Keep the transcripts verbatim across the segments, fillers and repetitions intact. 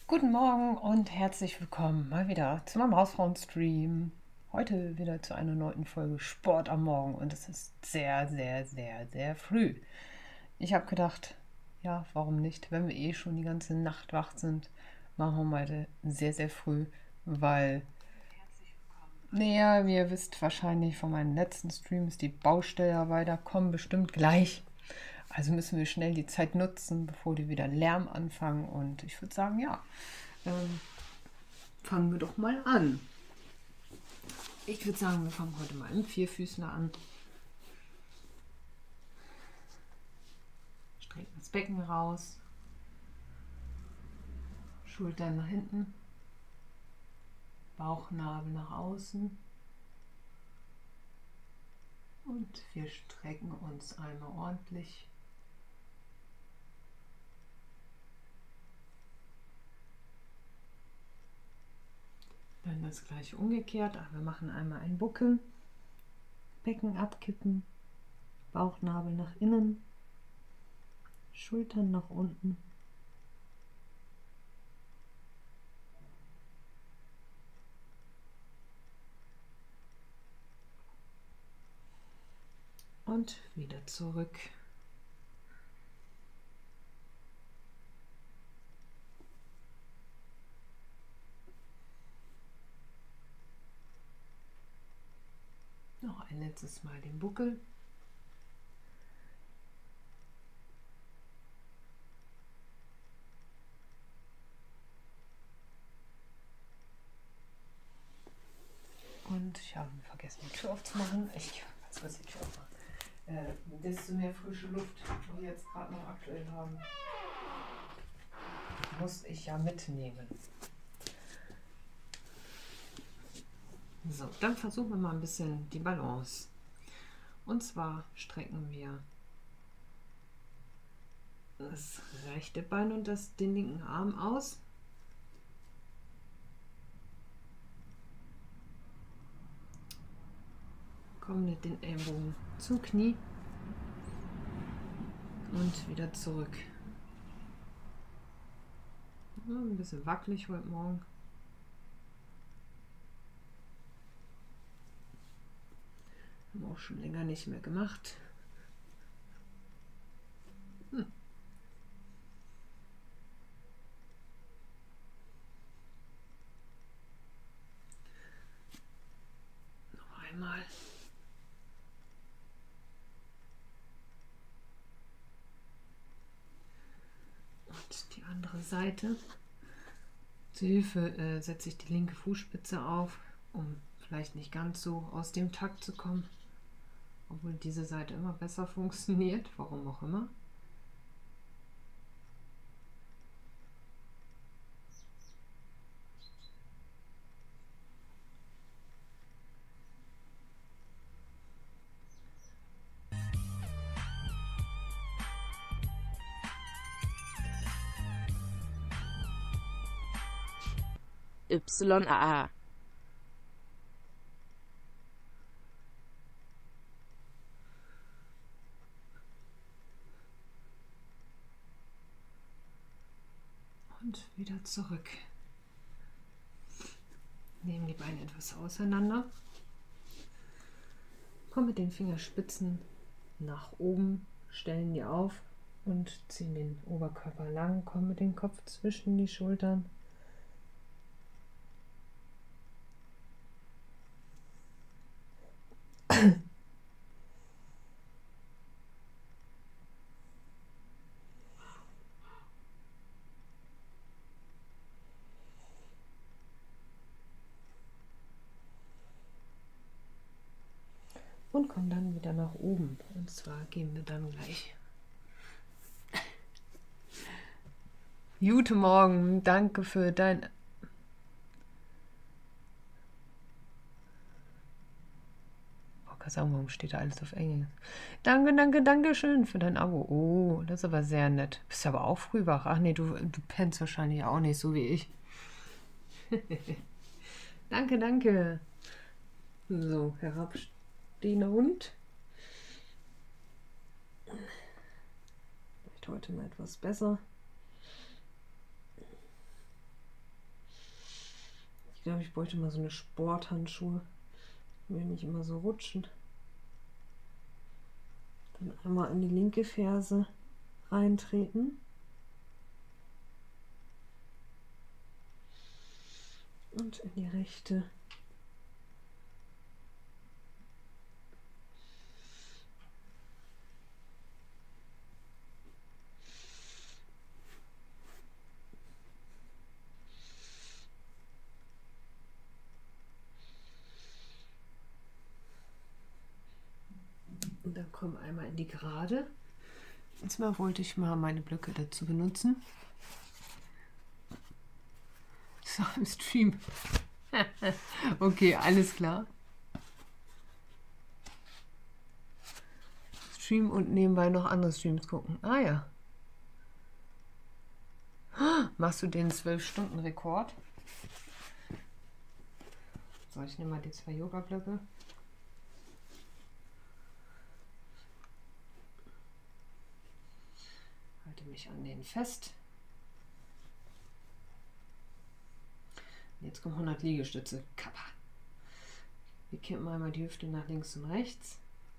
Guten Morgen und herzlich willkommen mal wieder zu meinem Hausfrauen-Stream. Heute wieder zu einer neuen Folge Sport am Morgen und es ist sehr, sehr, sehr, sehr früh. Ich habe gedacht, ja, warum nicht, wenn wir eh schon die ganze Nacht wach sind, machen wir heute sehr, sehr früh, weil, naja, wie ihr wisst wahrscheinlich von meinen letzten Streams, die Baustellarbeiter kommen bestimmt gleich. Also müssen wir schnell die Zeit nutzen, bevor die wieder Lärm anfangen und ich würde sagen, ja, ähm, fangen wir doch mal an. Ich würde sagen, wir fangen heute mal im Vierfüßler an. Strecken das Becken raus. Schultern nach hinten. Bauchnabel nach außen. Und wir strecken uns einmal ordentlich. Dann das gleiche umgekehrt. Aber wir machen einmal einen Buckel. Becken abkippen. Bauchnabel nach innen. Schultern nach unten. Und wieder zurück. Noch ein letztes Mal den Buckel. Und ich habe vergessen, die Tür aufzumachen. Ich weiß, was die Tür aufmachen. Äh, desto mehr frische Luft, die wir jetzt gerade noch aktuell haben, muss ich ja mitnehmen. So, dann versuchen wir mal ein bisschen die Balance. Und zwar strecken wir das rechte Bein und das, den linken Arm aus. Kommen mit den Ellbogen zum Knie und wieder zurück. Ja, ein bisschen wackelig heute Morgen. Haben wir auch schon länger nicht mehr gemacht. Hm. Noch einmal. Und die andere Seite. Zur Hilfe äh, setze ich die linke Fußspitze auf, um vielleicht nicht ganz so aus dem Takt zu kommen. Obwohl diese Seite immer besser funktioniert, warum auch immer. Y A A. Und wieder zurück. Nehmen die Beine etwas auseinander. Kommen mit den Fingerspitzen nach oben, stellen die auf und ziehen den Oberkörper lang, kommen mit dem Kopf zwischen die Schultern. Und kommen dann wieder nach oben. Und zwar gehen wir dann gleich. Guten Morgen, danke für dein... Oh, sagen, warum steht da alles auf Englisch? Danke, danke, danke schön für dein Abo. Oh, das ist aber sehr nett. Bist du aber auch früh wach? Ach nee, du, du pennst wahrscheinlich auch nicht so wie ich. Danke, danke. So, herabstehender Hund. Vielleicht heute mal etwas besser. Ich glaube, ich bräuchte mal so eine Sporthandschuhe. Ich will nicht immer so rutschen. Dann einmal in die linke Ferse reintreten. Und in die rechte. Und dann kommen einmal in die Gerade. Jetzt mal wollte ich mal meine Blöcke dazu benutzen. So, im Stream. Okay, alles klar. Stream und nebenbei noch andere Streams gucken. Ah ja. Machst du den zwölf Stunden Rekord? So, ich nehme mal die zwei Yoga-Blöcke. Halte mich an denen fest. Jetzt kommen hundert Liegestütze. Kappa. Wir kippen einmal die Hüfte nach links und rechts.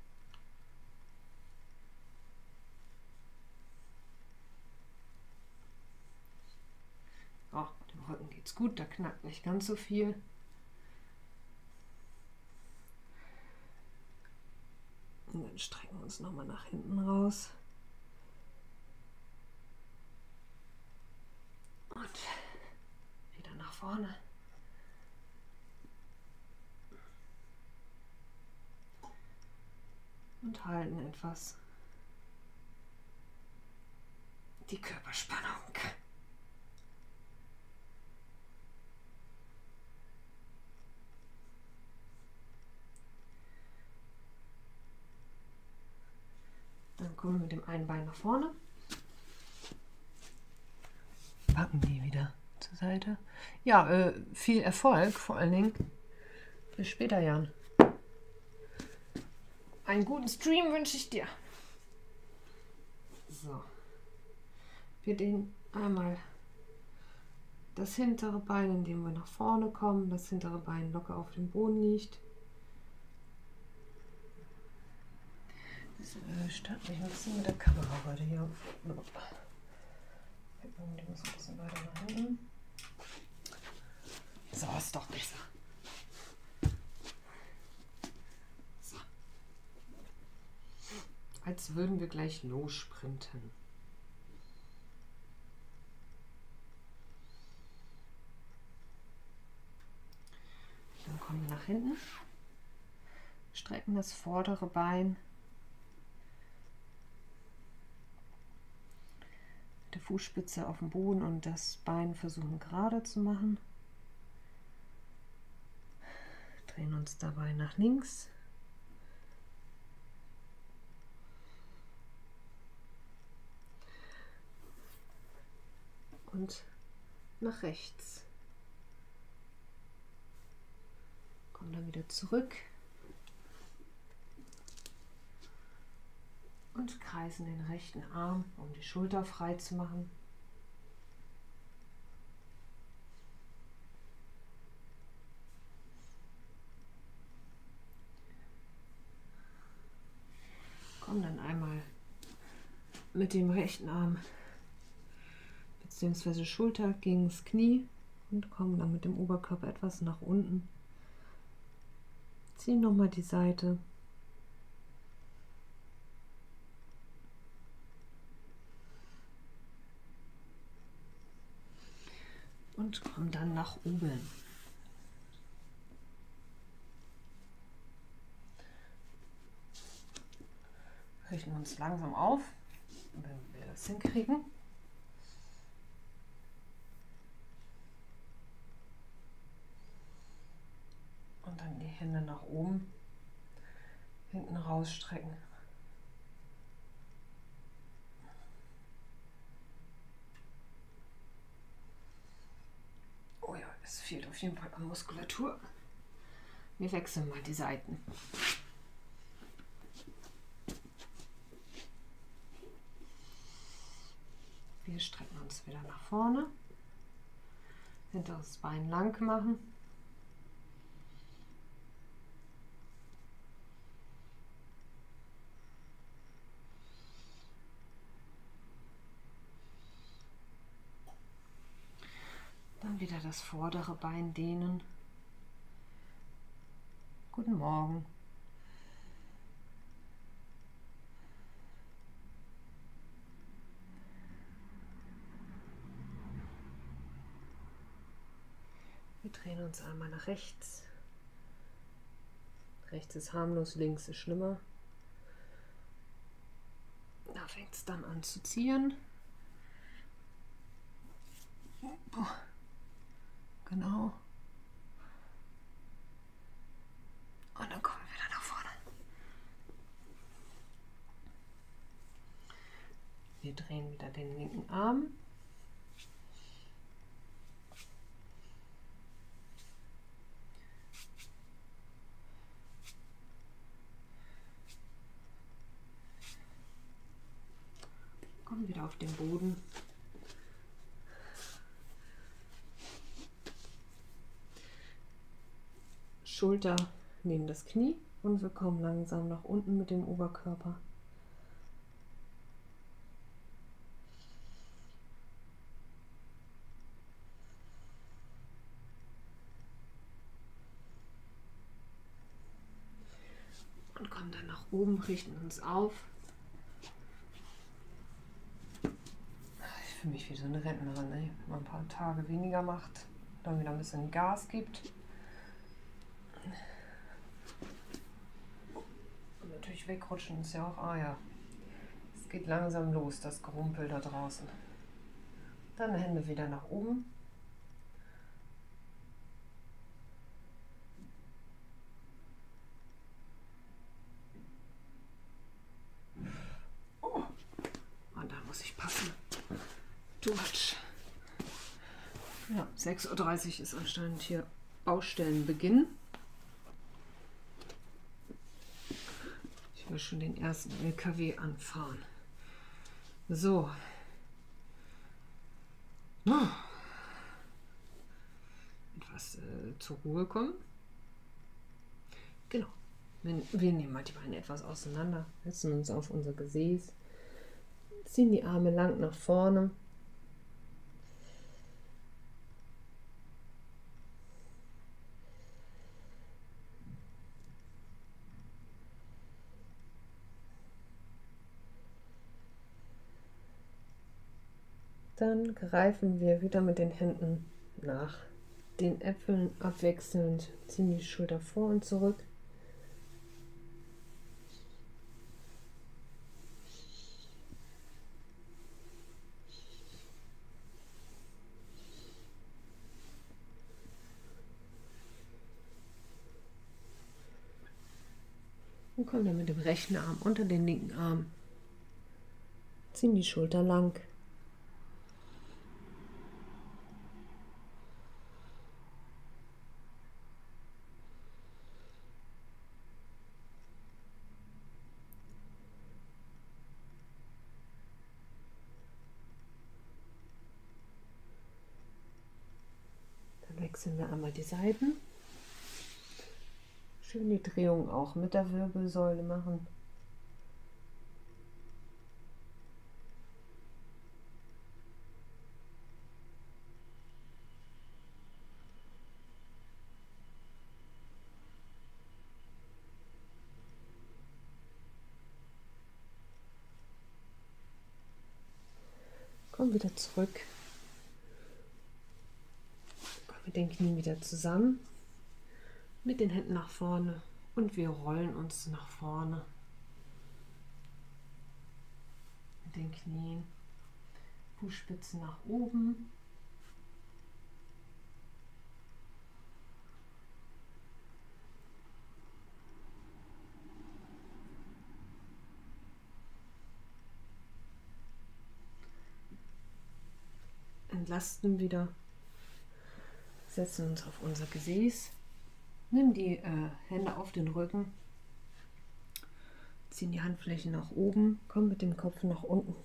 Oh, dem Rücken geht's gut, da knackt nicht ganz so viel. Und dann strecken wir uns nochmal nach hinten raus. Und wieder nach vorne. Und halten etwas die Körperspannung. Dann kommen wir mit dem einen Bein nach vorne. Packen die wieder zur Seite. Ja, äh, viel Erfolg vor allen Dingen. Bis später, Jan. Einen guten Stream wünsche ich dir. So. Wir dehnen einmal das hintere Bein, indem wir nach vorne kommen. Das hintere Bein locker auf dem Boden liegt. Das äh, stört mich ein bisschen mit der Kamera heute hier. Die muss ein bisschen weiter nach hinten. So, ist doch besser. So. Als würden wir gleich lossprinten. Dann kommen wir nach hinten, strecken das vordere Bein, mit der Fußspitze auf dem Boden und das Bein versuchen gerade zu machen. Drehen uns dabei nach links. Und nach rechts. Kommen dann wieder zurück und kreisen den rechten Arm, um die Schulter frei zu machen. Kommen dann einmal mit dem rechten Arm bzw. Schulter gegen das Knie und kommen dann mit dem Oberkörper etwas nach unten. Ziehen nochmal die Seite. Und kommen dann nach oben. Richten uns langsam auf, wenn wir das hinkriegen. Und dann die Hände nach oben, hinten rausstrecken. Oh ja, es fehlt auf jeden Fall an Muskulatur. Wir wechseln mal die Seiten. Wir strecken uns wieder nach vorne. Hinteres Bein lang machen. das vordere Bein dehnen. Guten Morgen. Wir drehen uns einmal nach rechts. Rechts ist harmlos, links ist schlimmer. Da fängt es dann an zu ziehen. Genau. Und dann kommen wir wieder nach vorne. Wir drehen wieder den linken Arm. Kommen wieder auf den Boden. Schulter neben das Knie und wir kommen langsam nach unten mit dem Oberkörper. Und kommen dann nach oben, richten uns auf. Ich fühle mich wie so eine Rentnerin, ne? Wenn man ein paar Tage weniger macht, dann wieder ein bisschen Gas gibt. Und natürlich wegrutschen ist ja auch, ah ja, es geht langsam los, das Gerumpel da draußen. Dann Hände wieder nach oben. Oh. Und da muss ich passen. Touch. Ja, sechs Uhr dreißig ist anscheinend hier Baustellenbeginn. Ich will schon den ersten L K W anfahren. So. Oh. Etwas äh, zur Ruhe kommen. Genau. Wir, wir nehmen mal die Beine etwas auseinander, setzen uns auf unser Gesäß, ziehen die Arme lang nach vorne. Dann greifen wir wieder mit den Händen nach den Äpfeln abwechselnd, ziehen die Schulter vor und zurück. Und kommen dann mit dem rechten Arm unter den linken Arm, ziehen die Schulter lang. Wechseln wir einmal die Seiten. Schön die Drehung auch mit der Wirbelsäule machen. Komm wieder zurück. Mit den Knien wieder zusammen, mit den Händen nach vorne und wir rollen uns nach vorne. Mit den Knien, Fußspitzen nach oben. Entlasten wieder. Setzen uns auf unser Gesäß, nimm die äh, Hände auf den Rücken, ziehen die Handflächen nach oben, komm mit dem Kopf nach unten.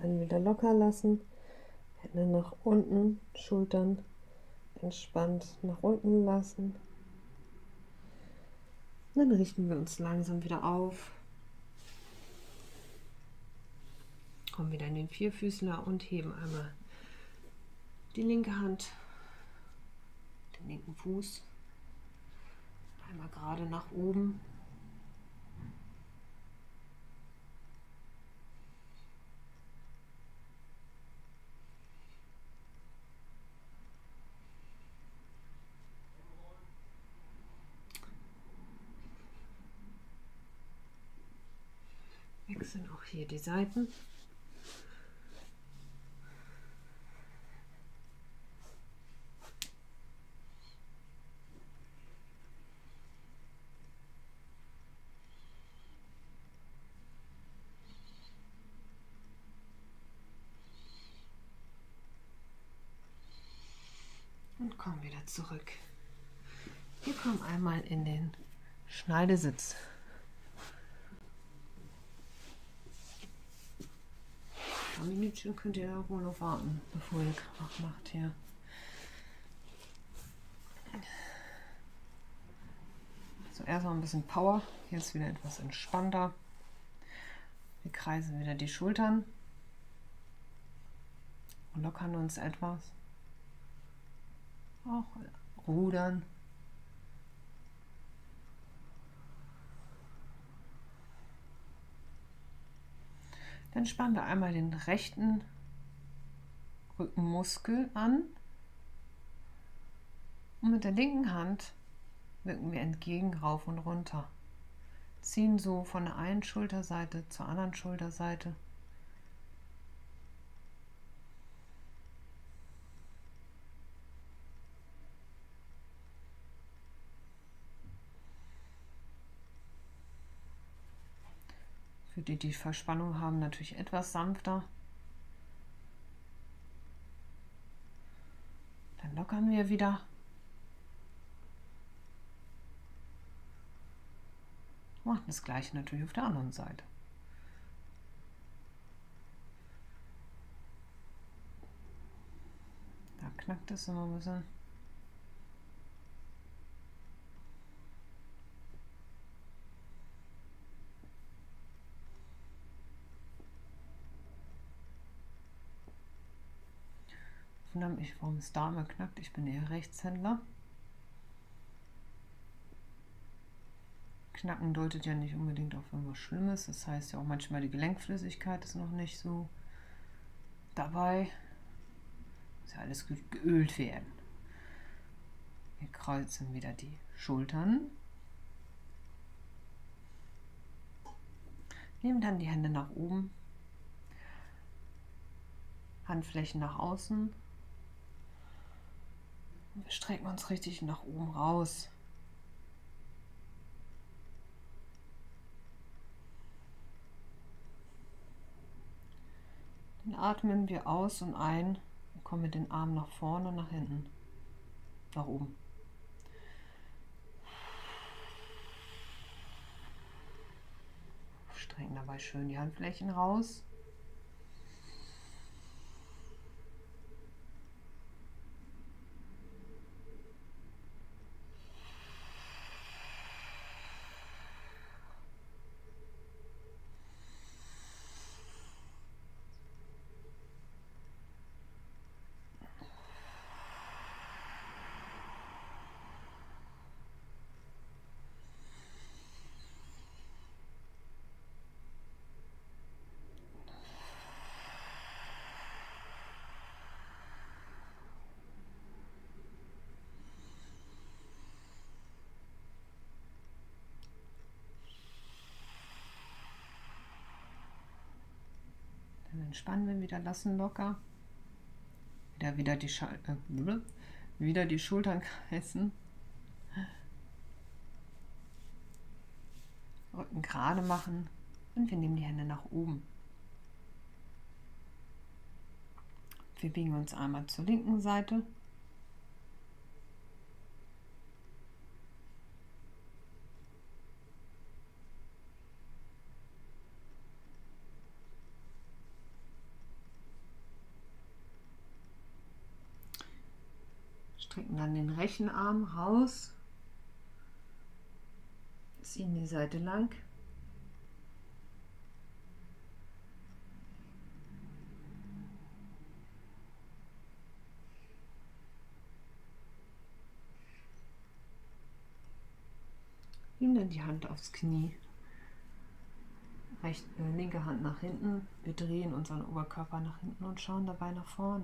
Dann wieder locker lassen. Hände nach unten, Schultern entspannt nach unten lassen. Dann richten wir uns langsam wieder auf. Kommen wieder in den Vierfüßler und heben einmal die linke Hand, den linken Fuß, einmal gerade nach oben. Wechseln auch hier die Seiten. Und kommen wieder zurück. Wir kommen einmal in den Schneidesitz. Ein Minütchen könnt ihr da wohl noch warten, bevor ihr Krach macht hier. Zuerst noch ein bisschen Power. Hier ist wieder etwas entspannter. Wir kreisen wieder die Schultern und lockern uns etwas. Auch rudern. Dann spannen wir einmal den rechten Rückenmuskel an und mit der linken Hand wirken wir entgegen rauf und runter. Ziehen so von der einen Schulterseite zur anderen Schulterseite. Für die, die Verspannung haben, natürlich etwas sanfter. Dann lockern wir wieder. Machen das gleiche natürlich auf der anderen Seite. Da knackt es immer ein bisschen. Ich, warum es da immer knackt, ich bin eher Rechtshändler. Knacken deutet ja nicht unbedingt auf irgendwas Schlimmes, das heißt ja auch manchmal die Gelenkflüssigkeit ist noch nicht so dabei. Muss ja alles gut geölt werden. Wir kreuzen wieder die Schultern. Nehmen dann die Hände nach oben, Handflächen nach außen. Und wir strecken uns richtig nach oben raus. Dann atmen wir aus und ein und kommen mit den Armen nach vorne und nach hinten, nach oben. Strecken dabei schön die Handflächen raus. Dann entspannen wir wieder, lassen locker. Wieder, wieder, die, Schal äh, wieder die Schultern kreisen. Rücken gerade machen und wir nehmen die Hände nach oben. Wir biegen uns einmal zur linken Seite. Strecken dann den rechten Arm raus, ziehen die Seite lang. Nehmen dann die Hand aufs Knie, rechte, äh, linke Hand nach hinten. Wir drehen unseren Oberkörper nach hinten und schauen dabei nach vorne.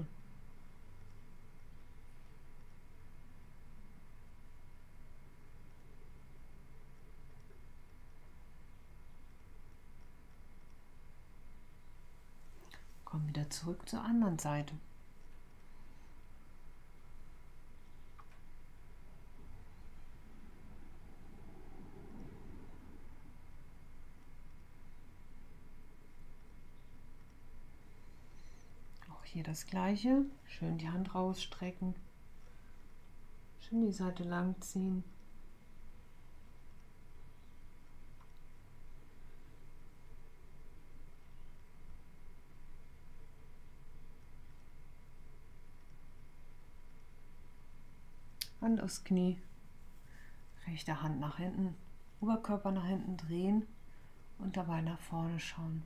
Kommen wieder zurück zur anderen Seite. Auch hier das Gleiche. Schön die Hand rausstrecken. Schön die Seite lang ziehen. Hand aufs Knie, rechte Hand nach hinten, Oberkörper nach hinten drehen und dabei nach vorne schauen.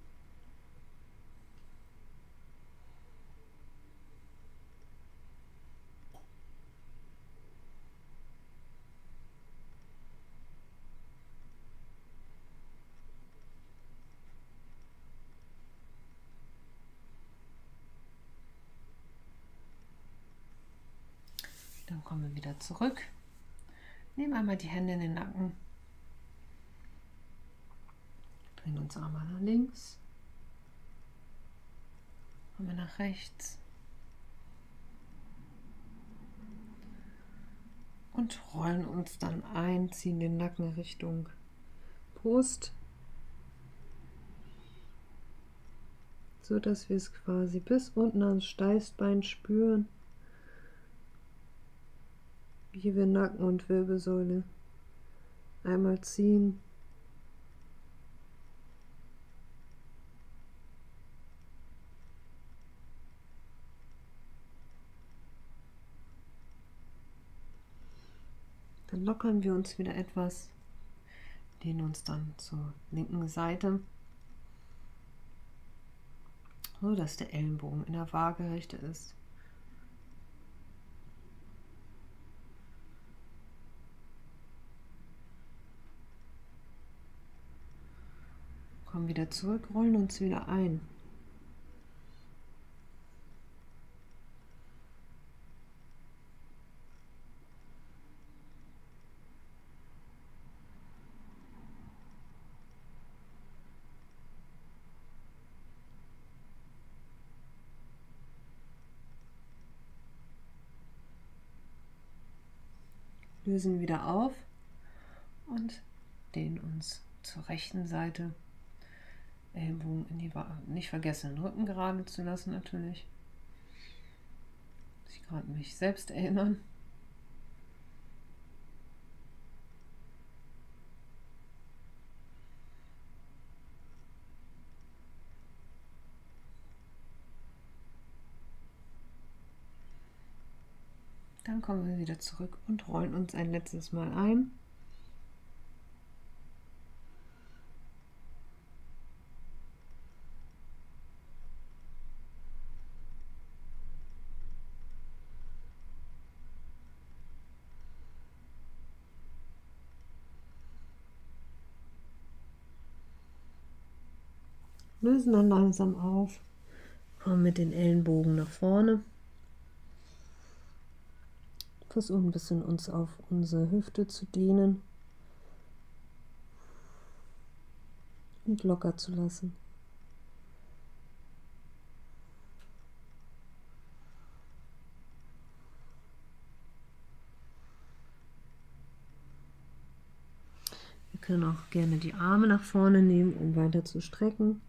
Dann kommen wir wieder zurück. Nehmen einmal die Hände in den Nacken. Drehen uns einmal nach links. Einmal nach rechts. Und rollen uns dann ein, ziehen den Nacken Richtung Brust, so dass wir es quasi bis unten ans Steißbein spüren. Hier wir Nacken und Wirbelsäule einmal ziehen. Dann lockern wir uns wieder etwas, lehnen uns dann zur linken Seite, so dass der Ellenbogen in der Waagerechte ist. Kommen wieder zurück, rollen uns wieder ein. Lösen wieder auf und dehnen uns zur rechten Seite. Ellenbogen in die Waage. Nicht vergessen, den Rücken gerade zu lassen natürlich. Muss ich gerade mich selbst erinnern. Dann kommen wir wieder zurück und rollen uns ein letztes Mal ein. Lösen dann langsam auf, kommen mit den Ellenbogen nach vorne, versuchen ein bisschen uns auf unsere Hüfte zu dehnen und locker zu lassen. Wir können auch gerne die Arme nach vorne nehmen, um weiter zu strecken.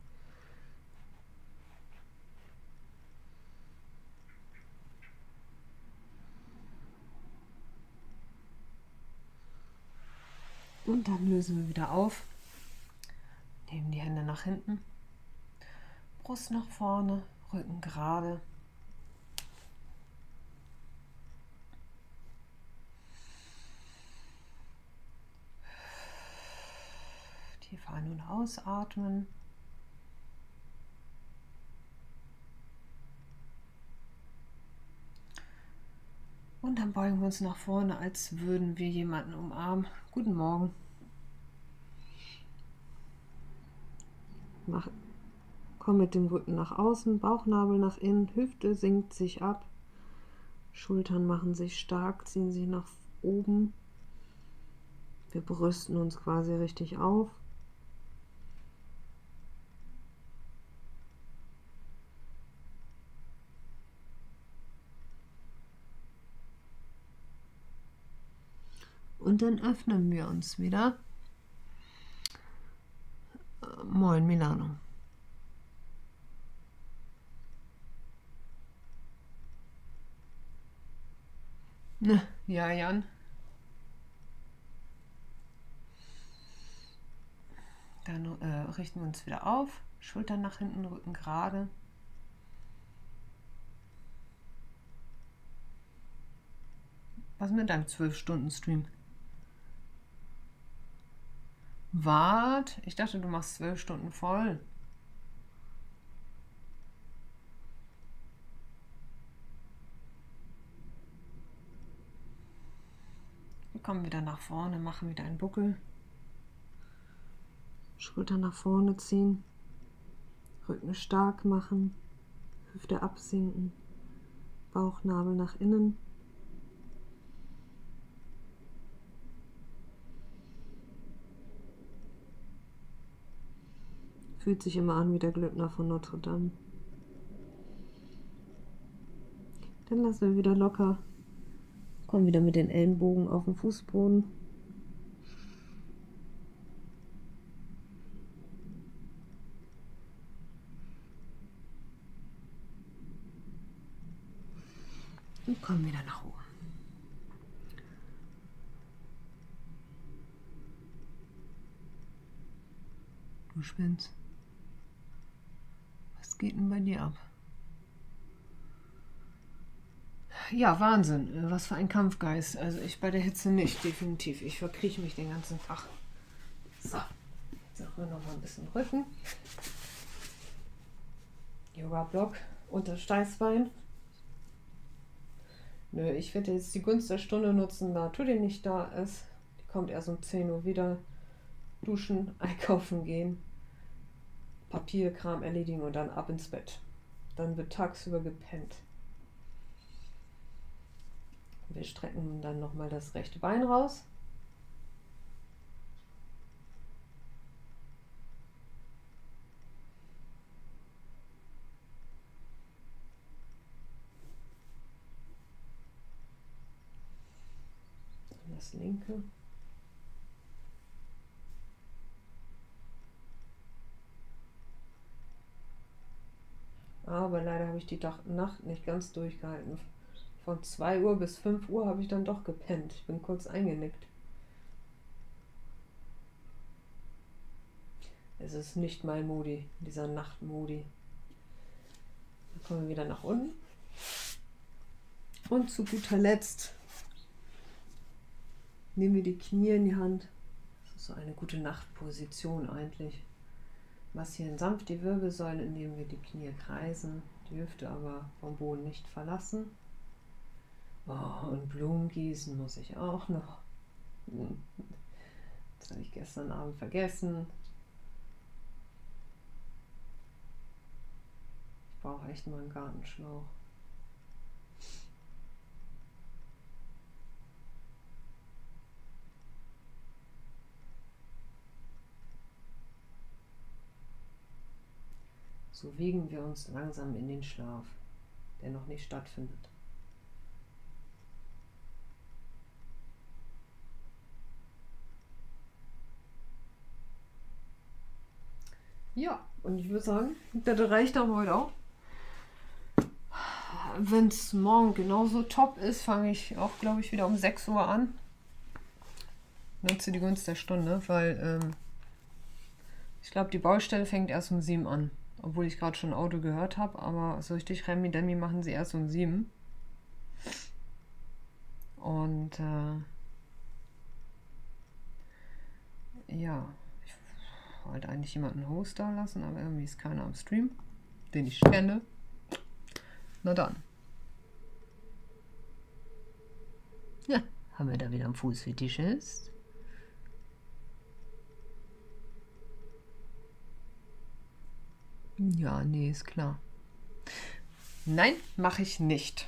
Und dann lösen wir wieder auf, nehmen die Hände nach hinten, Brust nach vorne, Rücken gerade. Tief ein- und ausatmen. Und dann beugen wir uns nach vorne, als würden wir jemanden umarmen. Guten Morgen. Mach, komm mit dem Rücken nach außen, Bauchnabel nach innen, Hüfte sinkt sich ab, Schultern machen sich stark, ziehen sich nach oben. Wir brüsten uns quasi richtig auf. Und dann öffnen wir uns wieder. Moin Milano. Ne, ja, Jan. Dann äh, richten wir uns wieder auf. Schultern nach hinten, Rücken gerade. Was mit deinem zwölf Stunden Stream? Wart, ich dachte, du machst zwölf Stunden voll. Wir kommen wieder nach vorne, machen wieder einen Buckel. Schultern nach vorne ziehen. Rücken stark machen. Hüfte absinken. Bauchnabel nach innen. Fühlt sich immer an wie der Glöckner von Notre Dame. Dann lassen wir wieder locker. Kommen wieder mit den Ellenbogen auf den Fußboden. Und kommen wieder nach oben. Du spinnst. Was geht denn bei dir ab? Ja, Wahnsinn. Was für ein Kampfgeist. Also ich bei der Hitze nicht, definitiv. Ich verkrieche mich den ganzen Tag. So, jetzt machen wir noch mal ein bisschen Rücken. Yoga-Block unter Steißbein. Nö, ich werde jetzt die Gunst der Stunde nutzen, da Tutti nicht da ist. Die kommt erst um zehn Uhr wieder. Duschen, einkaufen gehen, Papierkram erledigen und dann ab ins Bett. Dann wird tagsüber gepennt. Wir strecken dann nochmal das rechte Bein raus. Dann das linke. Aber leider habe ich die Nacht nicht ganz durchgehalten. Von zwei Uhr bis fünf Uhr habe ich dann doch gepennt. Ich bin kurz eingenickt. Es ist nicht mein Modi, dieser Nachtmodi. Dann kommen wir wieder nach unten. Und zu guter Letzt nehmen wir die Knie in die Hand. Das ist so eine gute Nachtposition eigentlich. Massieren sanft die Wirbelsäule, indem wir die Knie kreisen, die Hüfte aber vom Boden nicht verlassen. Oh, und Blumen gießen muss ich auch noch. Das habe ich gestern Abend vergessen. Ich brauche echt mal einen Gartenschlauch. So wiegen wir uns langsam in den Schlaf, der noch nicht stattfindet. Ja, und ich würde sagen, das reicht aber heute auch. Wenn es morgen genauso top ist, fange ich auch, glaube ich, wieder um sechs Uhr an. Nutze die Gunst der Stunde, weil ähm, ich glaube, die Baustelle fängt erst um sieben an. Obwohl ich gerade schon ein Auto gehört habe, aber so richtig Remi-Demi machen sie erst um sieben. Und äh, ja, ich wollte eigentlich jemanden Host da lassen, aber irgendwie ist keiner am Stream, den ich kenne. Na dann. Ja, haben wir da wieder einen Fußfetischist? Ja, nee, ist klar. Nein, mache ich nicht.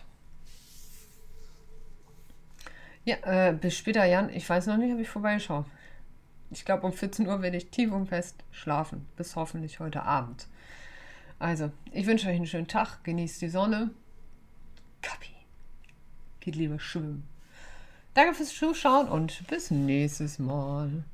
Ja, äh, bis später, Jan. Ich weiß noch nicht, ob ich vorbeischaue. Ich glaube, um vierzehn Uhr werde ich tief und fest schlafen. Bis hoffentlich heute Abend. Also, ich wünsche euch einen schönen Tag. Genießt die Sonne. Kapi. Geht lieber schwimmen. Danke fürs Zuschauen und bis nächstes Mal.